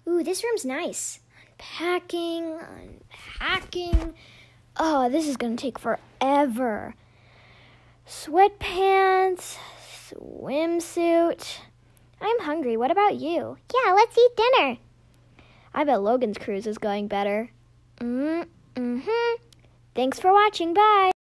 Ooh, this room's nice. Unpacking. Oh, this is going to take forever. Sweatpants, swimsuit. I'm hungry. What about you? Yeah, let's eat dinner. I bet Logan's cruise is going better. Thanks for watching. Bye.